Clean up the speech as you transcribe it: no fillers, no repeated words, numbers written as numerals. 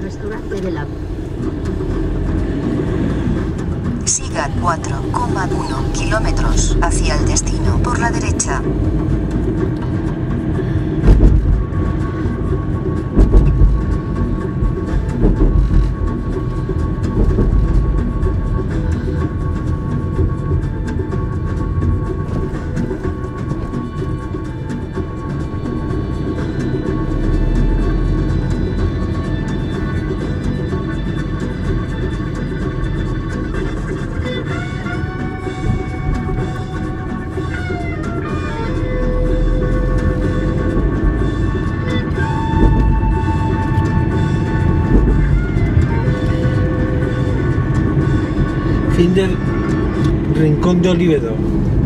restaurante de la... Siga 4,1 kilómetros hacia el destino por la derecha. Fin del Rincón de Olivedo.